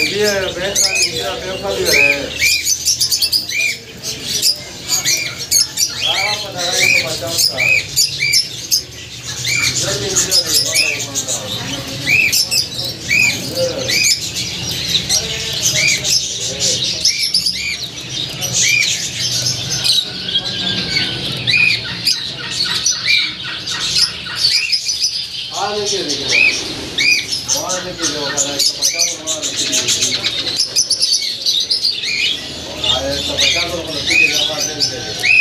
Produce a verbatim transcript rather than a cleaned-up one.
Via Beta, via Beta Libre. Ah, para dar isso para cá, cara. Já tem dia de mandar e mandar. Ah, não quer dizer. Olha que deu, cara, essa pachada não é que ah, essa pachada não é que já faz dele.